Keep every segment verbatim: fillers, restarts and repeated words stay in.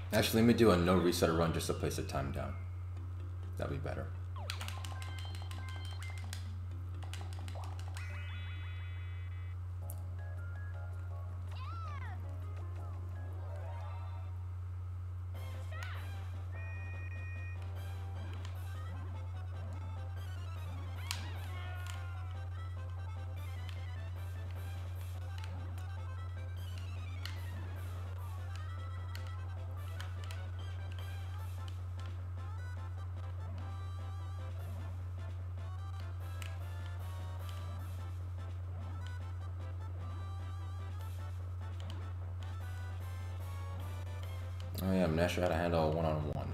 Actually, let me do a no reset run just to place the time down. That'd be better. Oh yeah, I'm not sure how to handle a one-on-one.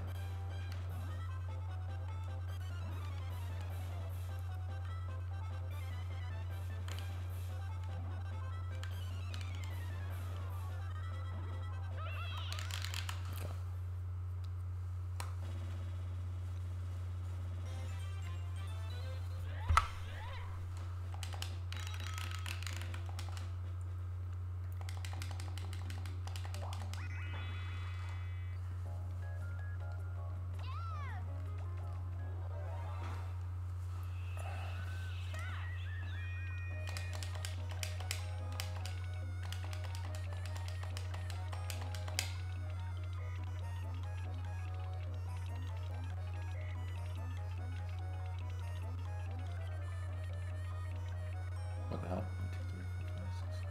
What the hell? One, two, three, four, five, six.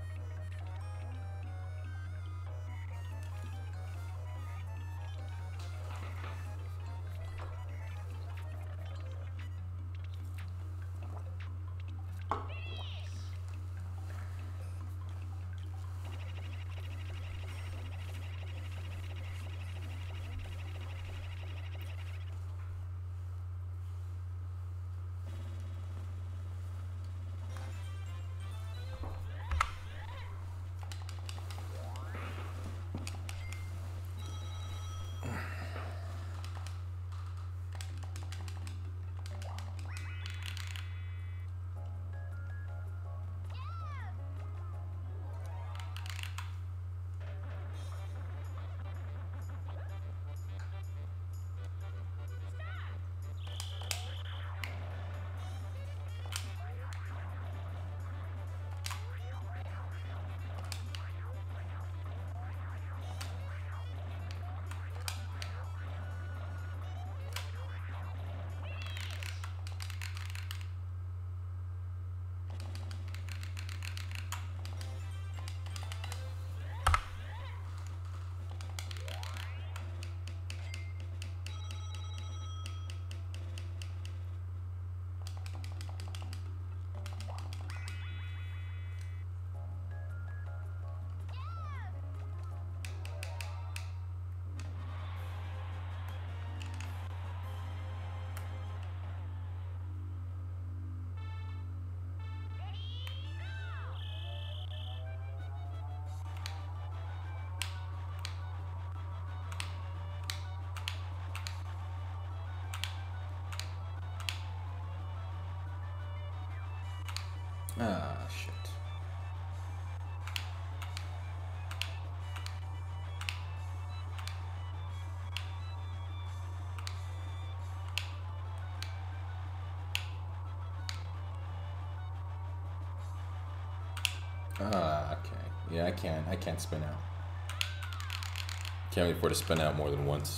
Ah, shit. Ah, okay. Yeah, I can't. I can't spin out. Can't wait for it to spin out more than once.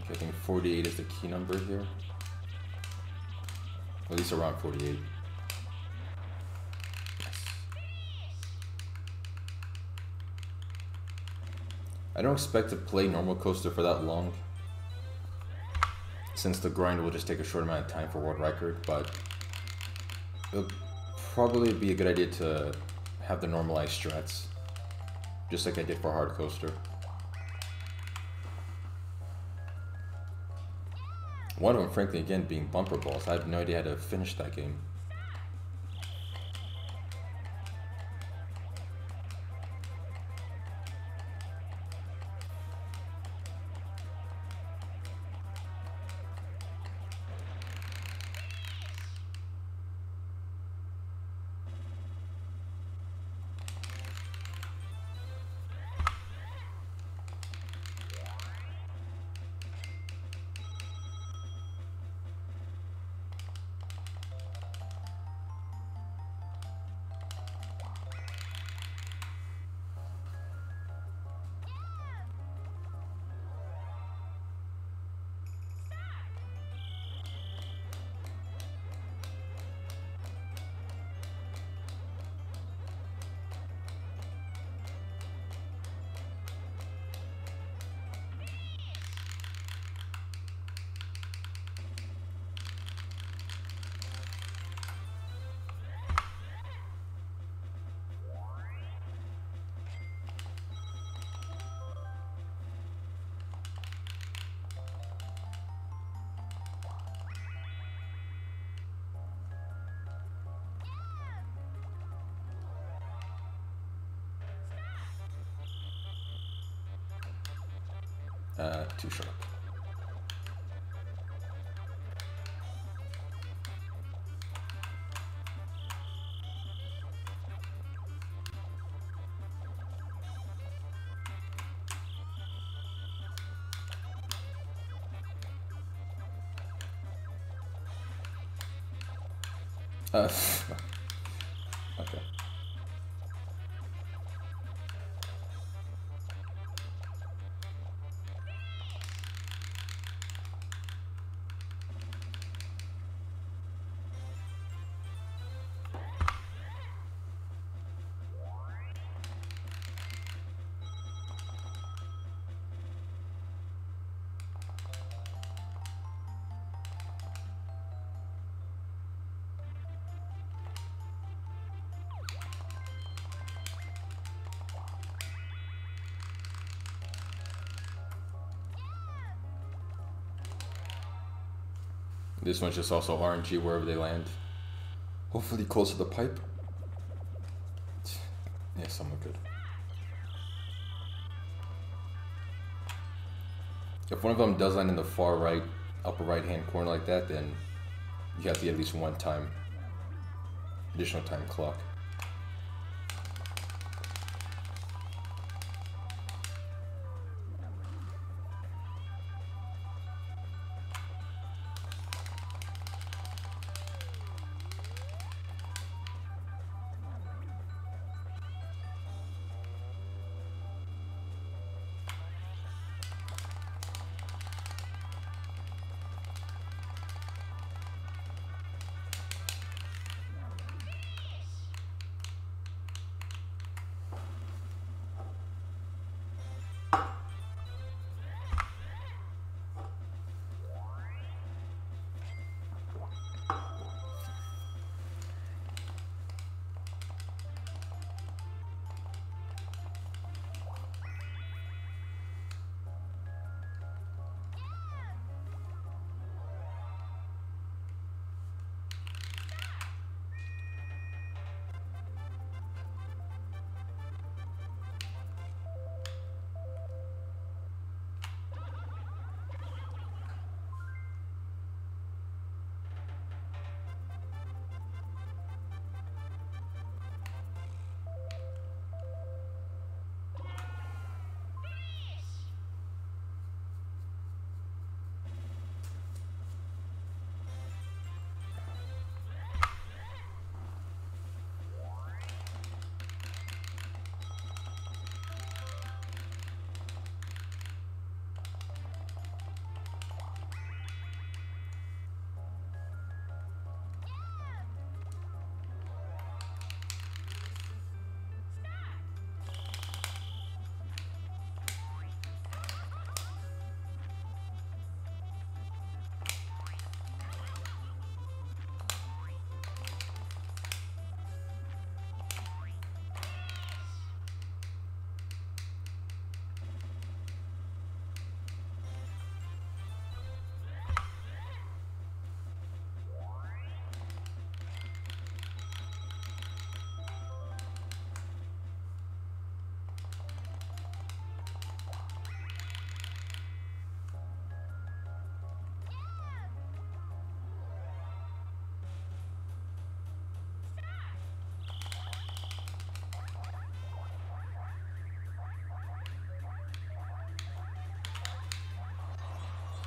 I think forty-eight is the key number here. At least around forty-eight. Yes. I don't expect to play normal coaster for that long, since the grind will just take a short amount of time for world record, but it'll probably be a good idea to have the normalized strats, just like I did for hard coaster. One of them, frankly, again, being bumper balls. I have no idea how to finish that game. Uh, too sharp. Uh, okay. This one's just also R N G wherever they land. Hopefully close to the pipe. Yeah, somewhat good. If one of them does land in the far right, upper right hand corner like that, then you have to get at least one time, additional time clock.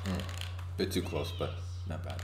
Mm. Bit too close, but not bad.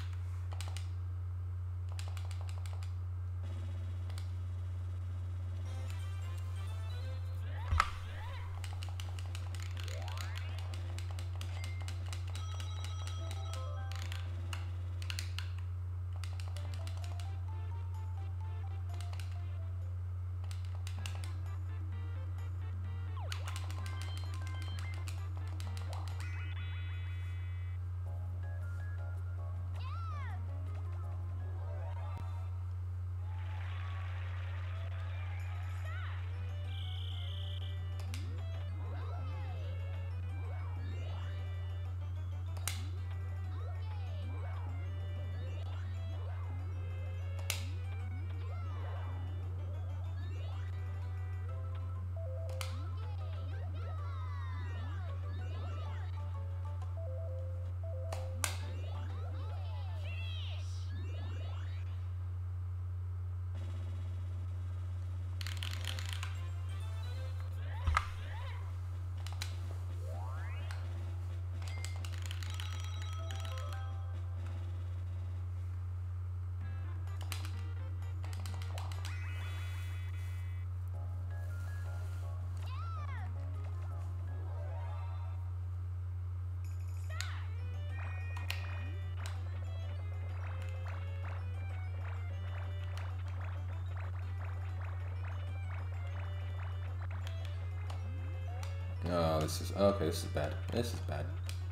Oh, this is okay. This is bad. This is bad.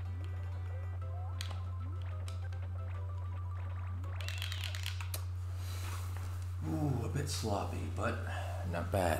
Ooh, a bit sloppy, but not bad.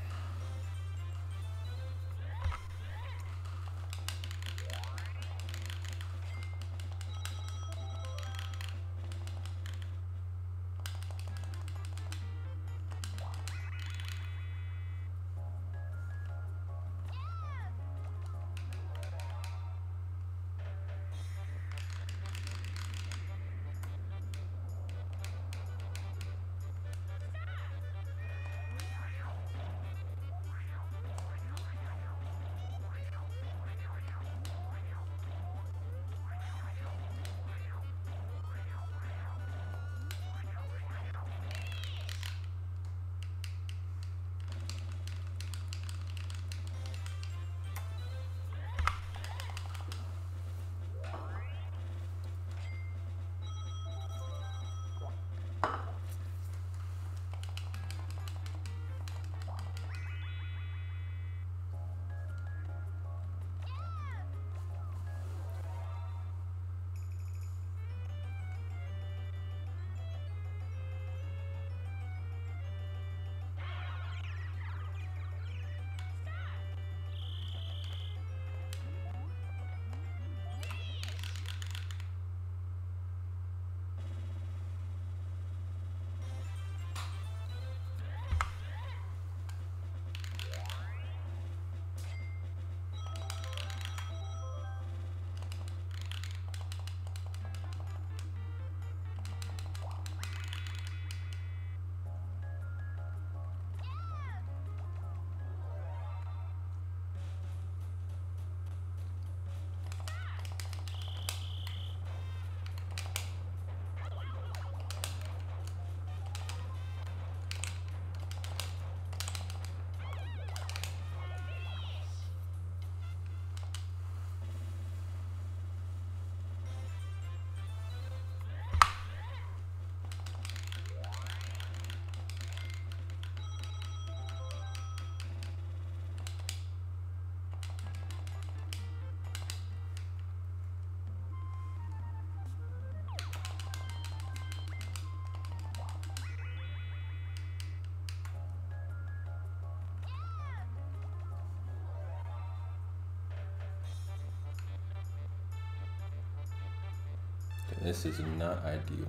This is not ideal.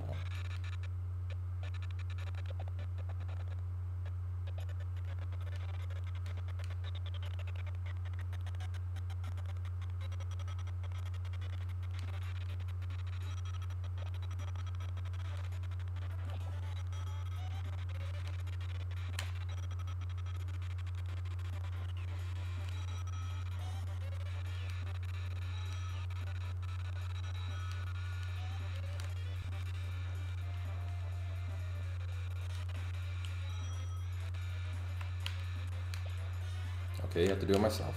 Okay, I have to do it myself.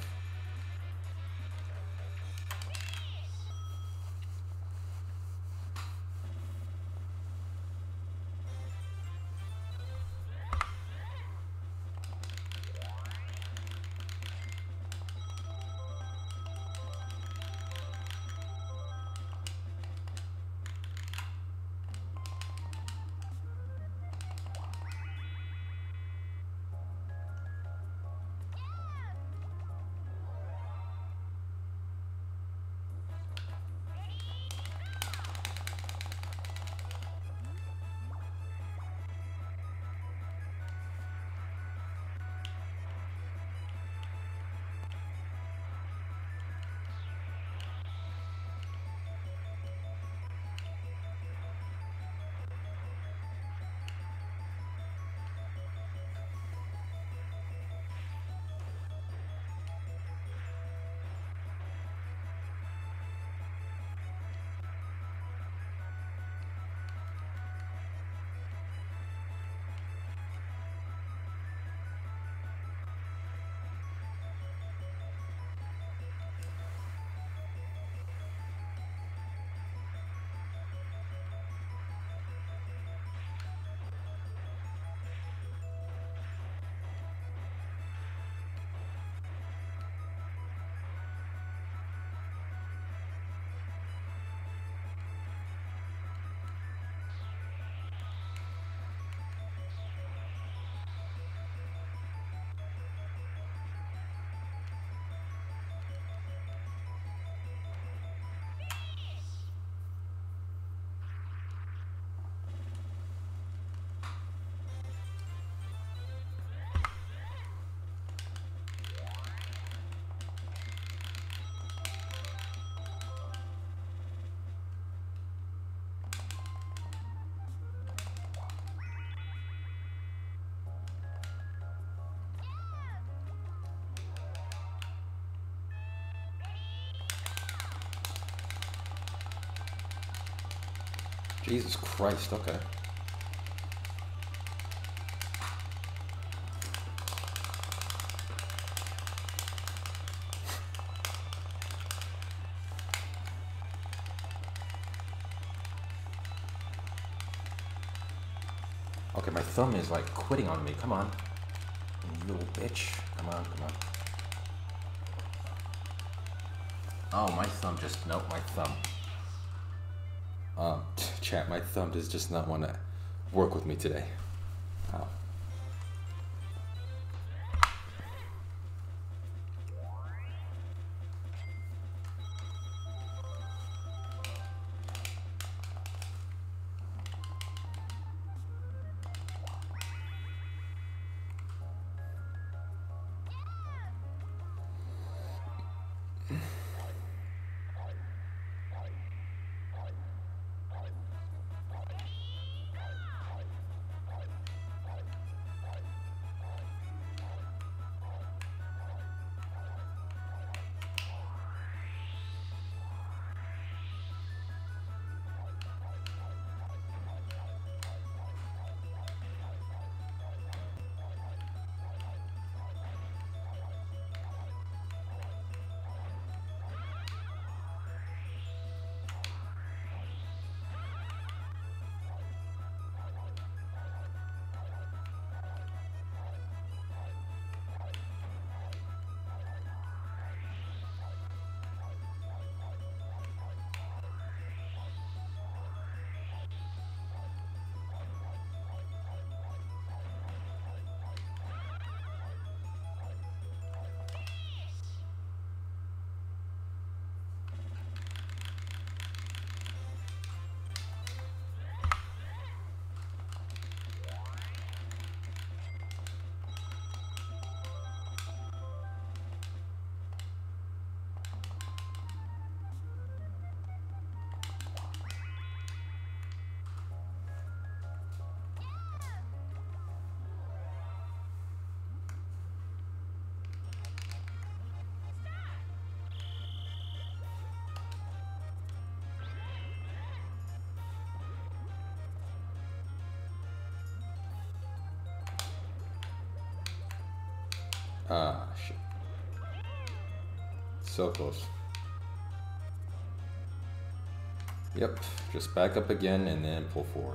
Jesus Christ, okay. Okay, my thumb is like quitting on me. Come on. You little bitch. Come on, come on. Oh, my thumb just, nope, my thumb. Um, chat, my thumb does just not want to work with me today. Wow. Ah, shit. So close. Yep, just back up again and then pull forward.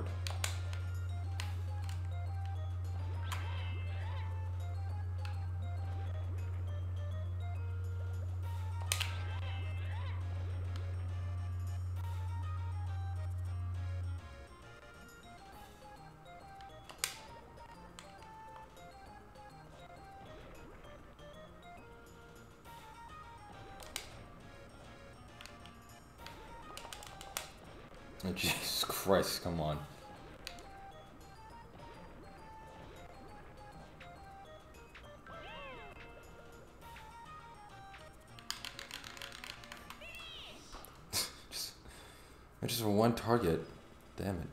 Oh, Jesus Christ, come on. just, just for one target. Damn it.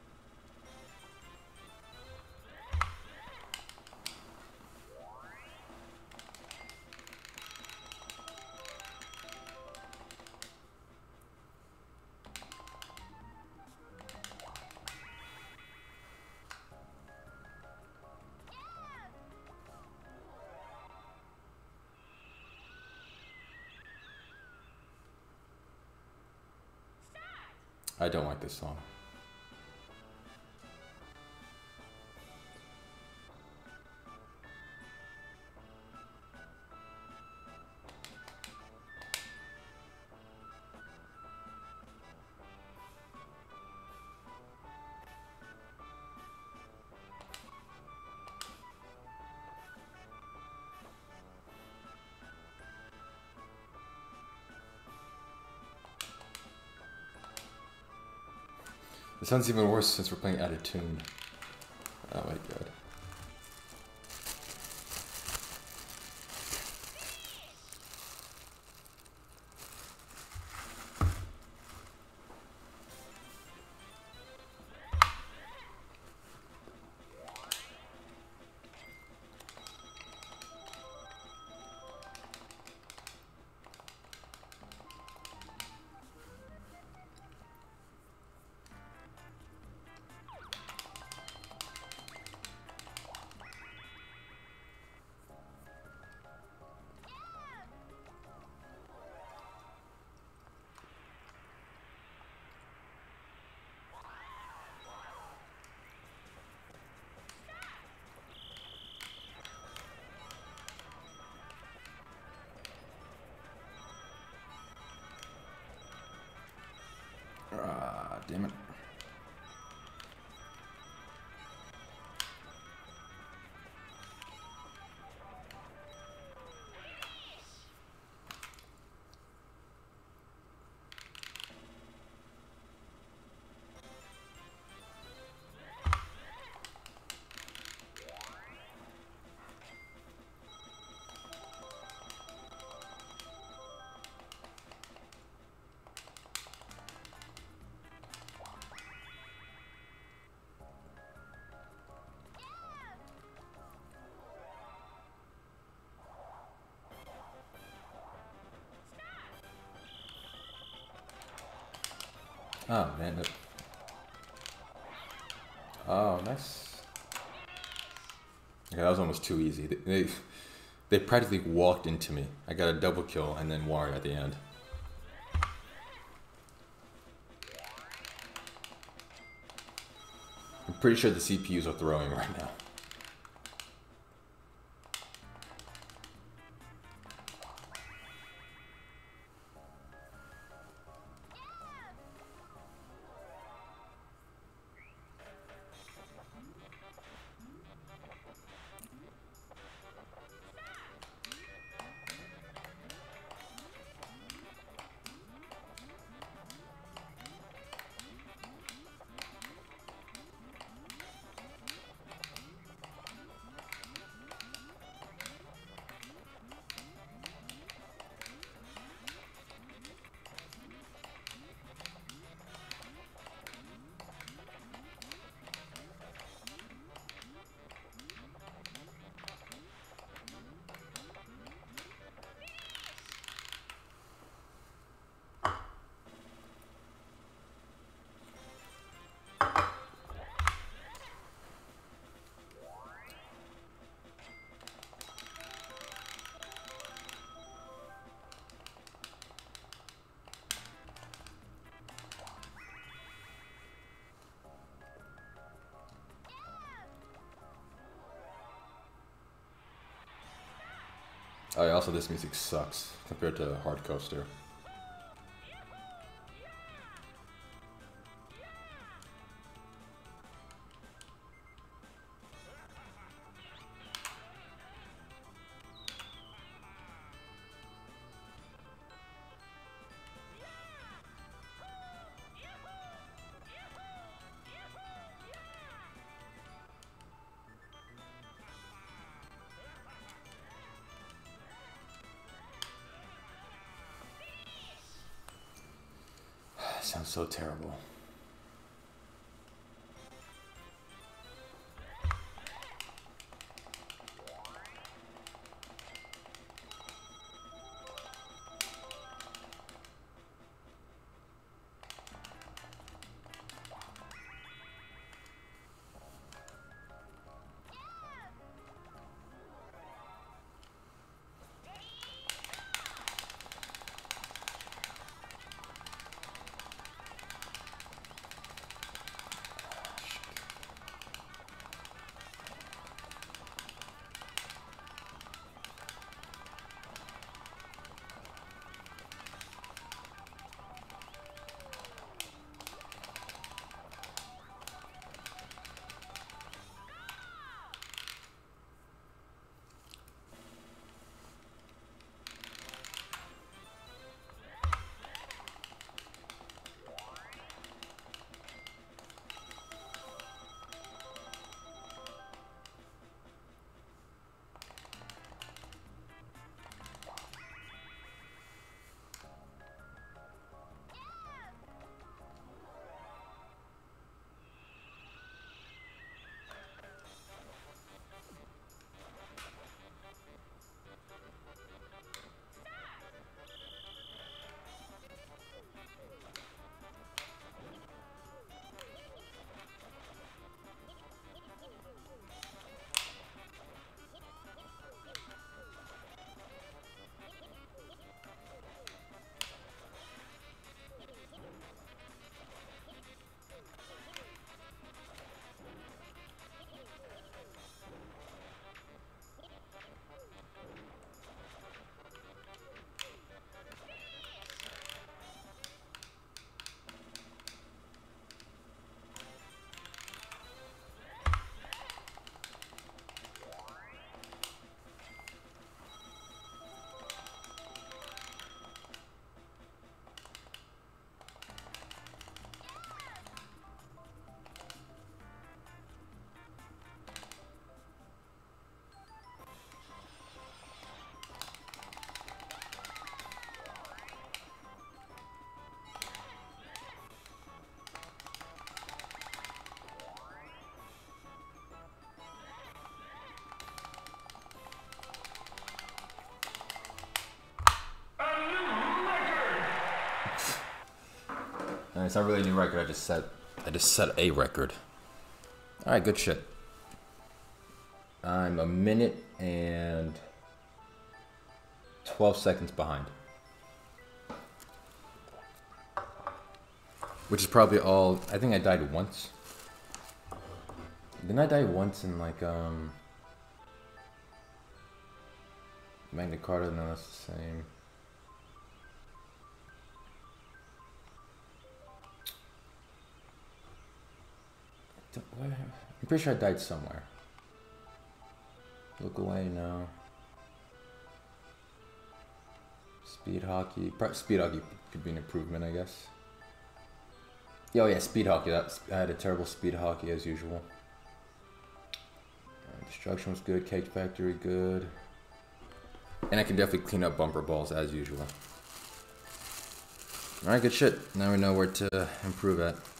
I don't like this song. It sounds even worse since we're playing out of tune. Oh my god. Ah, damn it. Oh man. That... Oh, nice. Okay, that was almost too easy. They, they, they practically walked into me. I got a double kill and then Wario at the end. I'm pretty sure the C P Us are throwing right now. Oh, yeah, also this music sucks compared to Hard Coaster. Sounds so terrible. It's not really a new record. I just set, I just set a record. All right, good shit. I'm a minute and twelve seconds behind, which is probably all. I think I died once. Didn't I die once in like um Magna Carta? No, that's the same. I'm pretty sure I died somewhere. Look away now. Speed hockey. Speed hockey could be an improvement, I guess. Oh yeah, speed hockey. That's, I had a terrible speed hockey as usual. Uh, destruction was good. Cake factory good. And I can definitely clean up bumper balls as usual. All right, good shit. Now we know where to improve at.